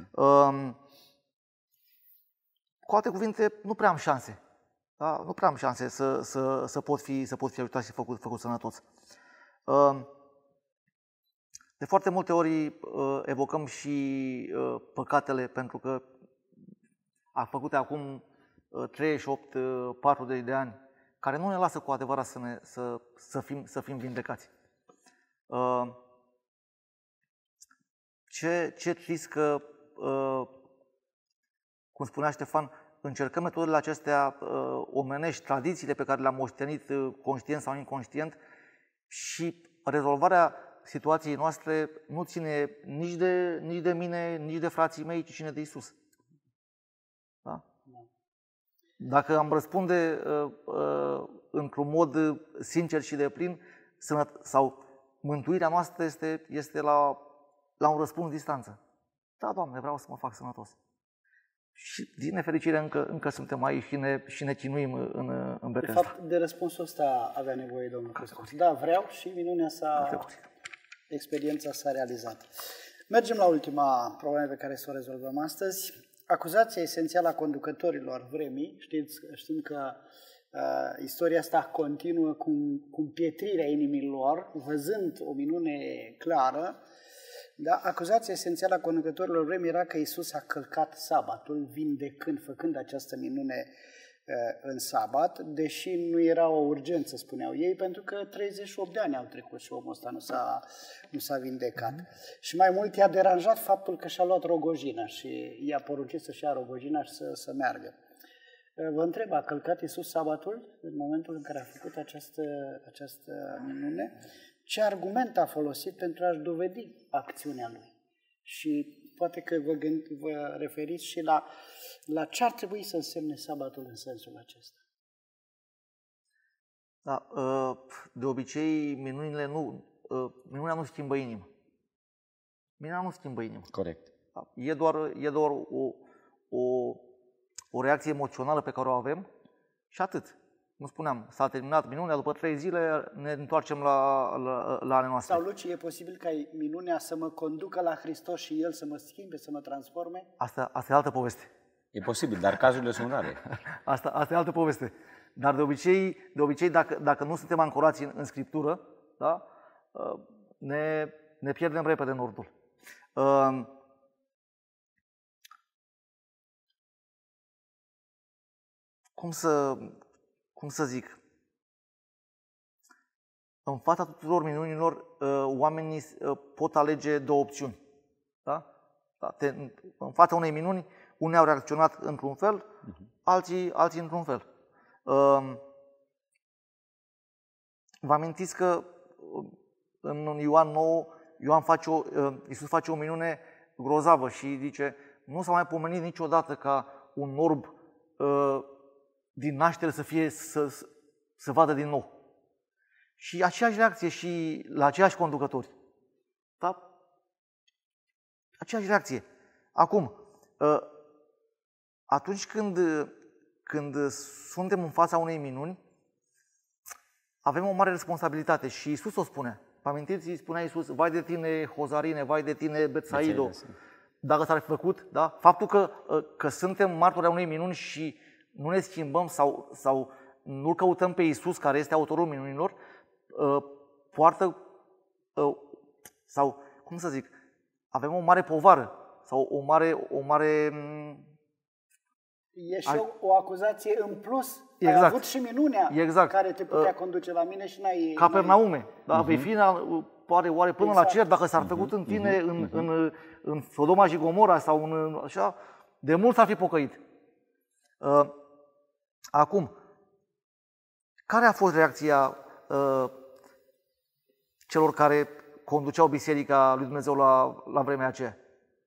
Cu alte cuvinte, nu prea am șanse. Da? Nu prea am șanse să pot fi ajutat și făcut sănătos. De foarte multe ori evocăm și păcatele, pentru că a făcut acum 38-40 de ani, care nu ne lasă cu adevărat să fim vindecați. Ce trist că, cum spunea Ștefan, încercăm metodele acestea omenești, tradițiile pe care le-am moștenit conștient sau inconștient, și rezolvarea situației noastre nu ține nici de mine, nici de frații mei, ci ține de Iisus. Da? Dacă am răspunde într-un mod sincer și deplin, sau mântuirea noastră este la un răspuns distanță. Da, Doamne, vreau să mă fac sănătos. Și din nefericire încă suntem aici și ne chinuim în Betesda. De fapt, de răspunsul ăsta avea nevoie domnul Hristos. Da, vreau, și minunea experiența s-a realizat. Mergem la ultima problemă pe care să o rezolvăm astăzi. Acuzația esențială a conducătorilor vremii. Știm că istoria asta continuă cu împietrirea inimilor, văzând o minune clară. Da? Acuzația esențială a conducătorilor vremii era că Iisus a călcat sabatul, făcând această minune în sabat, deși nu era o urgență, spuneau ei, pentru că 38 de ani au trecut și omul ăsta nu s-a vindecat. Și mai mult i-a deranjat faptul că și-a luat rogojina și i-a poruncit să-și ia rogojina și să meargă. Vă întreb, a călcat Iisus sabatul în momentul în care a făcut această minune? Ce argument a folosit pentru a-și dovedi acțiunea lui? Și poate că vă referiți și la ce ar trebui să însemne sabatul în sensul acesta. Da, de obicei, minunea nu schimbă inima. Minunea nu schimbă inima. Corect. Da, e doar o reacție emoțională pe care o avem și atât. Cum spuneam, s-a terminat minunea, după 3 zile ne întoarcem la ale noastre. Sau, Luci, e posibil ca minunea să mă conducă la Hristos și El să mă schimbe, să mă transforme? Asta e altă poveste. E posibil, dar cazurile sunt rare. Asta e altă poveste. Dar de obicei dacă nu suntem ancorați în Scriptură, da, ne pierdem repede în nordul. Cum să zic? În fața tuturor minunilor, oamenii pot alege 2 opțiuni. Da? În fața unei minuni, unii au reacționat într-un fel, alții într-un fel. Vă amintiți că în Ioan 9, Iisus face o minune grozavă și zice: nu s-a mai pomenit niciodată ca un orb din naștere să vadă din nou. Și aceeași reacție și la aceiași conducători. Da? Aceeași reacție. Acum, atunci când suntem în fața unei minuni, avem o mare responsabilitate și Iisus o spune. Vă amintiți? Îi spunea Iisus: vai de tine, Hozarine, vai de tine, Betsaido. Dacă s-ar fi făcut, da? Faptul că suntem martori a unei minuni și nu ne schimbăm sau nu-L căutăm pe Iisus, care este autorul minunilor, poartă, sau, cum să zic, avem o mare povară sau o mare E și o acuzație în plus. Exact. Ai avut și minunea care te putea conduce la mine și n-ai... Capernaume, da? Vei fi oare până la cer dacă s-ar făcut în tine în Sodoma și Gomora sau în așa, de mult s-ar fi pocăit. Acum, care a fost reacția celor care conduceau Biserica lui Dumnezeu la vremea aceea?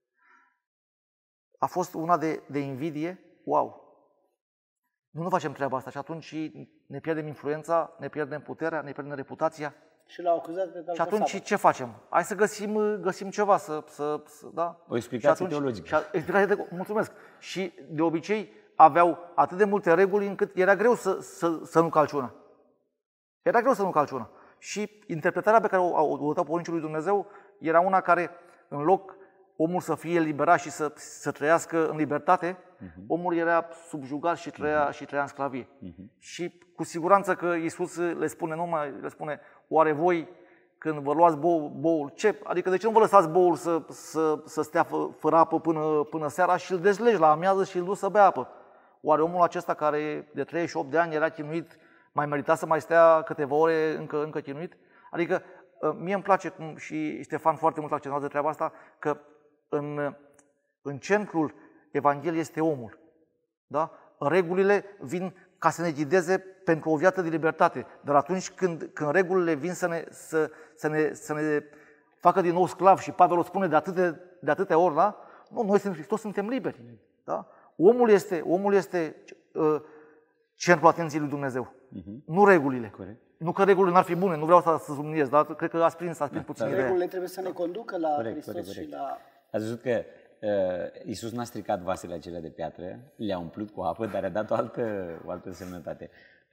A fost una de invidie. Wow! Nu facem treaba asta și atunci ne pierdem influența, ne pierdem puterea, ne pierdem reputația. Și l-au acuzat pe și atunci ce facem? Hai să găsim ceva, da? O explicație teologică. Mulțumesc. Și de obicei aveau atât de multe reguli încât era greu să nu calci una. Era greu să nu calci una. Și interpretarea pe care o dau poruncii lui Dumnezeu era una care, în loc omul să fie eliberat și să trăiască în libertate, omul era subjugat și trăia în sclavie. Și cu siguranță că Iisus le spune, oare voi când vă luați boul, ce? Adică de ce nu vă lăsați boul să stea fără apă până seara și îl dezlegi la amiază și îl duci să bea apă? Oare omul acesta care de 38 de ani era chinuit, mai merita să mai stea câteva ore încă chinuit? Adică mie îmi place, cum și Ștefan foarte mult accentuează treaba asta, că în centrul Evangheliei este omul. Da? Regulile vin ca să ne ghideze pentru o viață de libertate. Dar atunci când regulile vin să ne facă din nou sclavi, și Pavel o spune de atâtea ori, da? Nu, noi toți suntem liberi. Da? Omul este centrul atenției lui Dumnezeu. Nu regulile. Corect. Nu că regulile n-ar fi bune, nu vreau să subliniez, dar cred că ați prins puțin ideea. Regulile trebuie să ne conducă la Hristos și la... Ați văzut că Iisus n-a stricat vasele acelea de piatră, le-a umplut cu apă, dar a dat o altă semnătate.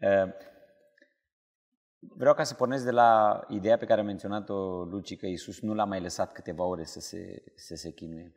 Vreau ca să pornesc de la ideea pe care a menționat-o Luci, că Iisus nu l-a mai lăsat câteva ore să se chinuie.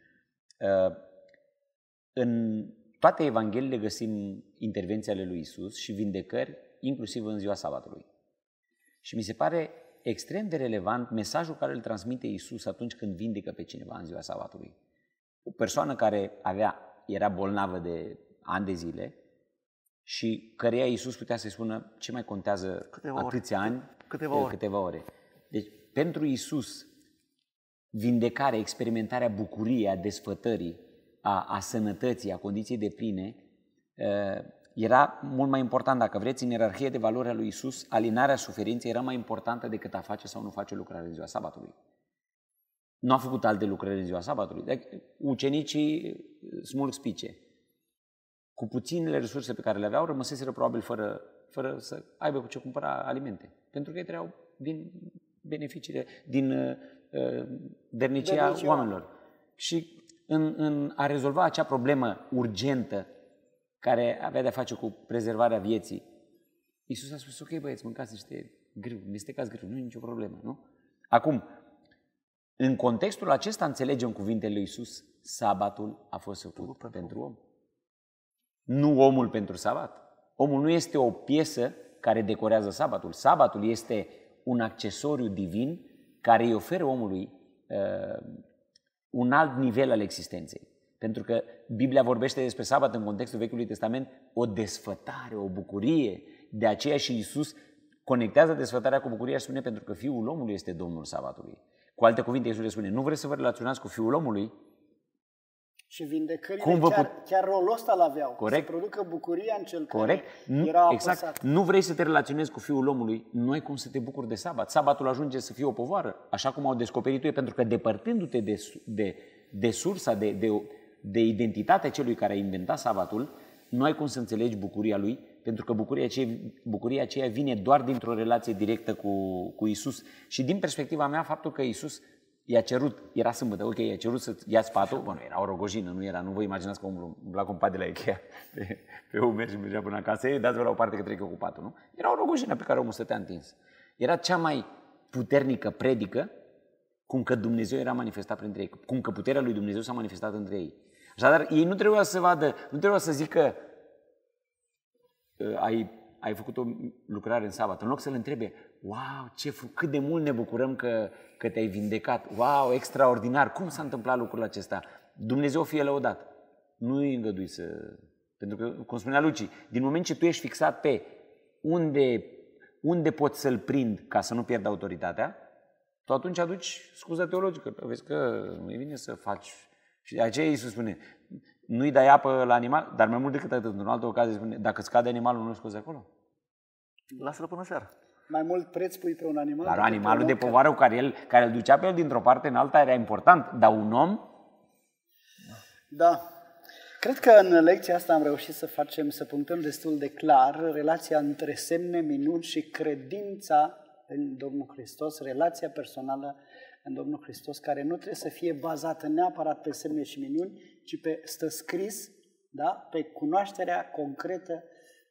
În toate evangheliile găsim intervenții ale lui Iisus și vindecări, inclusiv în ziua sabatului. Și mi se pare extrem de relevant mesajul care îl transmite Iisus atunci când vindecă pe cineva în ziua sabatului. O persoană care era bolnavă de ani de zile și căreia Iisus putea să-i spună ce mai contează atâția ani, câteva ore. Deci, pentru Iisus, vindecarea, experimentarea bucuriei, a desfătării, a sănătății, a condiției depline, era mult mai important. Dacă vreți, în ierarhie de valori a lui Iisus, alinarea suferinței era mai importantă decât a face sau nu face lucrare în ziua sabatului. Nu a făcut alte lucrări în ziua sabatului. Deci, ucenicii smulg spice. Cu puținele resurse pe care le aveau, rămăseseră probabil fără să aibă cu ce cumpăra alimente. Pentru că ei trăiau din beneficiile, din dernicia oamenilor. Și în a rezolva acea problemă urgentă care avea de-a face cu prezervarea vieții, Iisus a spus: ok, băieți, mâncați niște grâu, mestecați grâu, nu e nicio problemă, nu? Acum, în contextul acesta înțelegem cuvintele lui Iisus: sabatul a fost făcut pentru om. Nu omul pentru sabat. Omul nu este o piesă care decorează sabatul. Sabatul este un accesoriu divin care îi oferă omului un alt nivel al existenței. Pentru că Biblia vorbește despre sabat în contextul Vechiului Testament o desfătare, o bucurie. De aceea și Iisus conectează desfătarea cu bucuria și spune: pentru că Fiul omului este Domnul sabatului. Cu alte cuvinte, Iisus le spune: nu vreți să vă relaționați cu Fiul omului? Și vindecările chiar rolul ăsta l-aveau. Corect. Să producă bucuria în cel Corect. care era exact. apăsat. Nu vrei să te relaționezi cu Fiul omului, nu ai cum să te bucuri de sabat. Sabatul ajunge să fie o povară, așa cum au descoperit ei, pentru că depărtându-te de sursa, de identitatea celui care a inventat sabatul, nu ai cum să înțelegi bucuria lui, pentru că bucuria aceea vine doar dintr-o relație directă cu Isus. Și din perspectiva mea, faptul că Isus i-a cerut, era sâmbătă, ok, i-a cerut să ia patul, bă, nu era o rogojină, nu vă imaginați că umbla cu un pat de la Ikea pe umeri și mergea până acasă, ei, dați-vă la o parte că trec eu cu patul, nu? Era o rogojină pe care omul stătea întins. Era cea mai puternică predică, cum că Dumnezeu era manifestat printre ei, cum că puterea lui Dumnezeu s-a manifestat între ei. Așadar, ei nu trebuia să vadă, nu trebuia să zică ai făcut o lucrare în sabat. În loc să-l întrebe, wow, cât de mult ne bucurăm că te-ai vindecat, wow, extraordinar, cum s-a întâmplat lucrul acesta? Dumnezeu fie lăudat. Nu îi îngădui să... Pentru că, cum spunea Luci, din moment ce tu ești fixat pe unde poți să-l prind ca să nu pierd autoritatea, tu atunci aduci scuză teologică. Vezi că nu e bine să faci... Și de aceea Iisus spune, nu-i dai apă la animal, dar mai mult decât atât, într-o altă ocazie spune, dacă scade animalul, nu-l scoți acolo. Lasă-l până seara. Mai mult preț pui pe un animal. Dar animalul de povară care îl ducea pe el dintr-o parte în alta era important, dar un om... Da. Cred că în lecția asta am reușit să punctăm destul de clar relația între semne, minuni și credința în Domnul Hristos, relația personală în Domnul Hristos, care nu trebuie să fie bazată neapărat pe semne și minuni, ci pe stă scris, da? Pe cunoașterea concretă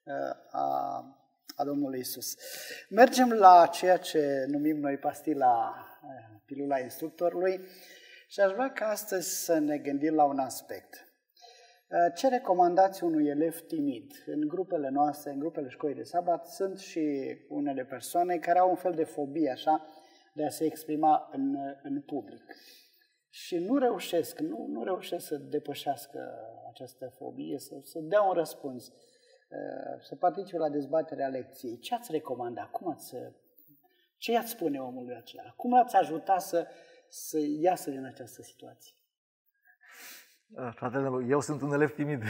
a Domnului Isus. Mergem la ceea ce numim noi pastila, pilula instructorului și aș vrea ca astăzi să ne gândim la un aspect. Ce recomandați unui elev timid? În grupele noastre, în grupele școlii de sabat, sunt și unele persoane care au un fel de fobie, așa, de a se exprima în public. Și nu reușesc să depășească această fobie, să dea un răspuns, să participe la dezbaterea lecției. Ce ați recomanda? Ce i-ați spune omului acela? Cum l-ați ajuta să iasă din această situație? Fratele meu, eu sunt un elev timid.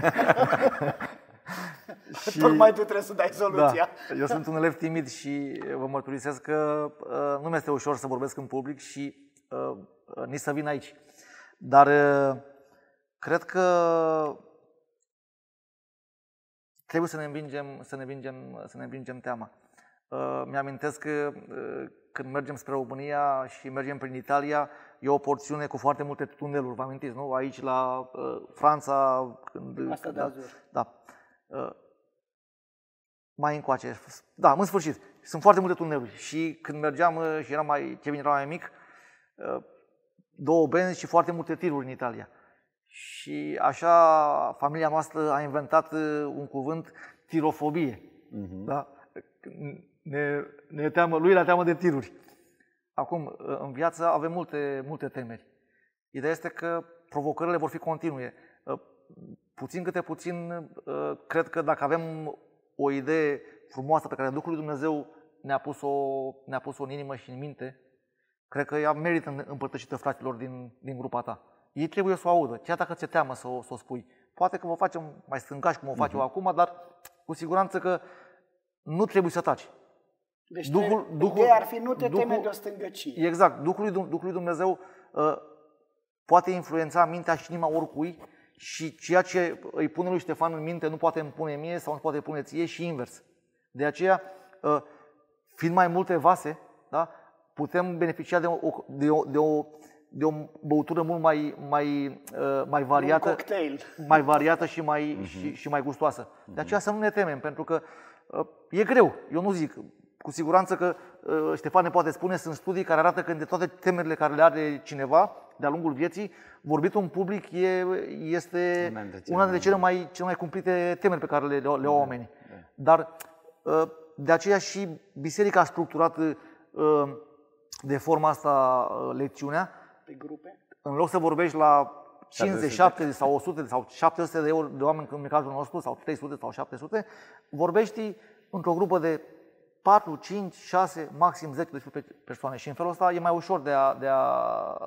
Și, tocmai tu trebuie să dai soluția. Da, eu sunt un elev timid și vă mărturisesc că nu mi-este ușor să vorbesc în public și nici să vin aici. Dar cred că trebuie să ne învingem teama. Mi-amintesc că când mergem spre România și mergem prin Italia, e o porțiune cu foarte multe tuneluri, vă amintiți, nu? Aici la Franța... Da. Mai încoace. Da, în sfârșit. Sunt foarte multe tuneluri. Și când mergeam și Kevin era mai mic, 2 benzi și foarte multe tiruri în Italia. Și așa familia noastră a inventat un cuvânt, tirofobie. Da? Lui le teamă de tiruri. Acum, în viață avem multe temeri. Ideea este că provocările vor fi continue. Puțin câte puțin, cred că dacă avem o idee frumoasă pe care Duhul lui Dumnezeu ne-a pus-o în inimă și în minte, cred că ea merită împărtășită fraților din grupa ta. Ei trebuie să o audă, chiar dacă ți-e teamă să o spui. Poate că vă facem mai stângași cum o fac eu acum, dar cu siguranță că nu trebuie să taci. Deci ideea ar fi nu te teme de o stângăcie. Exact. Duhul lui Dumnezeu poate influența mintea și inima oricui și ceea ce îi pune lui Ștefan în minte nu poate îmi pune mie sau nu poate pune ție și invers. De aceea, fiind mai multe vase, da, putem beneficia de o băutură mult mai variată, un cocktail. Mai variată și mai gustoasă. De aceea să nu ne temem, pentru că e greu. Eu nu zic. Cu siguranță că Ștefan ne poate spune, sunt studii care arată că de toate temerile care le are cineva de-a lungul vieții, vorbitul în public este una dintre cele mai cumplite temeri pe care le au oamenii. Dar de aceea și biserica a structurat de forma asta lecțiunea. Pe grupe? În loc să vorbești la 50, 70 sau 100 sau 700 de oameni, în cazul nostru, sau 300 sau 700, vorbești într-o grupă de 4, 5, 6, maxim 10 persoane și în felul ăsta e mai ușor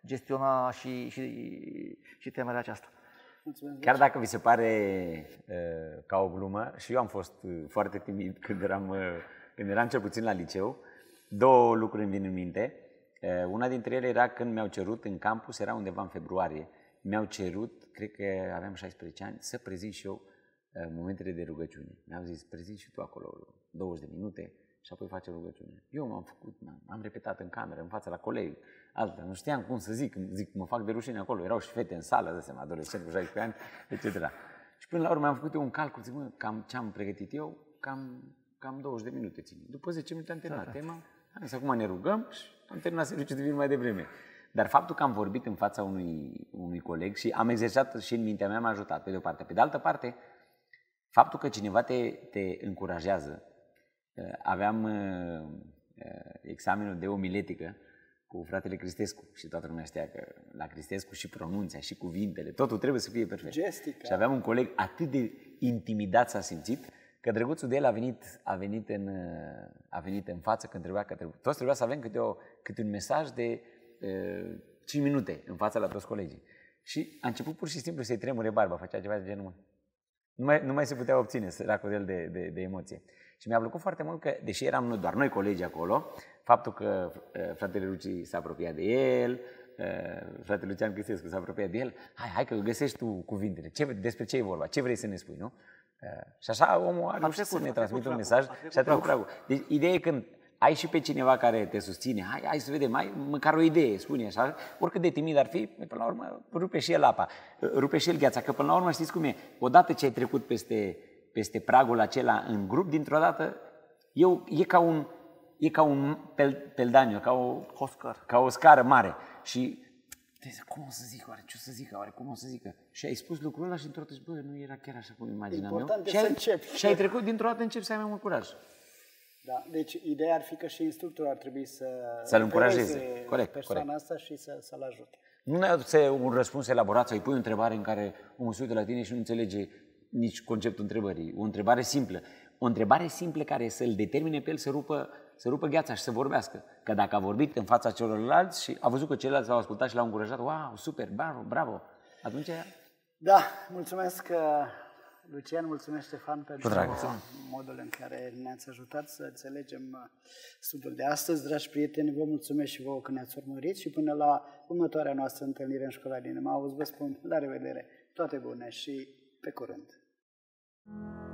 gestiona și temerea aceasta. Mulțumesc. Chiar dacă vi se pare ca o glumă, și eu am fost foarte timid când eram cel puțin la liceu, două lucruri îmi vin în minte. Una dintre ele era când mi-au cerut în campus, era undeva în februarie, mi-au cerut, cred că aveam 16 ani, să prezint și eu momentele de rugăciune. Mi-au zis, prezint și tu acolo 20 de minute și apoi face rugăciune. Eu m-am făcut, am repetat în cameră, în fața la colegi, alta, nu știam cum să zic, mă fac de rușine acolo, erau și fete în sală, dă seama, adolescent cu 16 ani, etc. Și până la urmă am făcut eu un calcul, zic, cam ce am pregătit eu, cam 20 de minute țin. După 10 minute am terminat tema, să acum ne rugăm și am terminat serviciul divin mai devreme. Dar faptul că am vorbit în fața unui coleg și am exersat și în mintea mea m-a ajutat, pe de o parte. Pe de altă parte, faptul că cineva te încurajează. Aveam examenul de omiletică cu fratele Cristescu și toată lumea știa că la Cristescu și pronunția și cuvintele, totul trebuie să fie perfect. Gestica. Și aveam un coleg atât de intimidat, s-a simțit, că drăguțul de el a venit în față când toți trebuia să avem câte un mesaj de 5 minute în fața la toți colegii. Și a început pur și simplu să-i tremure barba, făcea ceva de genul. Nu mai se putea obține săracul de el de emoție. Și mi-a plăcut foarte mult că, deși eram doar noi colegi acolo, faptul că fratele Luci s-a apropiat de el, fratele Lucian Cristescu s-a apropiat de el, hai că găsești tu cuvintele, despre ce e vorba, ce vrei să ne spui, nu? Și așa omul a reușit să ne transmită un mesaj și a trecut pragul. Deci ideea e când ai și pe cineva care te susține, hai să vedem, ai măcar o idee, spune așa, oricât de timid ar fi, până la urmă rupe și el apa, rupe și el gheața, că până la urmă știți cum e, odată ce ai trecut peste pragul acela în grup, dintr-o dată, e ca un peldaniu, ca o scară mare și cum o să zic oare, ce o să zică oare, cum o să zică? Și ai spus lucrul ăla și într-o dată zici, bă, nu era chiar așa cum imaginam eu. Și ai trecut, dintr-o dată începi să ai mai mult curaj. Da, deci ideea ar fi că și instructorul ar trebui să-l încurajeze. Corect, persoana asta și să-l ajute. Nu ne-ai un răspuns elaborat, să-i pui o întrebare în care omul se uită la tine și nu înțelege nici conceptul întrebării. O întrebare simplă. O întrebare simplă care să-l determine pe el să rupă gheața și să vorbească. Că dacă a vorbit în fața celorlalți și a văzut că ceilalți l-au ascultat și l-au încurajat, wow, super, bravo, atunci... Da, mulțumesc Lucian, mulțumesc Ștefan pentru modul în care ne-ați ajutat să înțelegem studiul de astăzi. Dragi prieteni, vă mulțumesc și vouă că ne-ați urmărit și până la următoarea noastră întâlnire în Școala din Emaus, vă spun la revedere, toate bune și pe curând!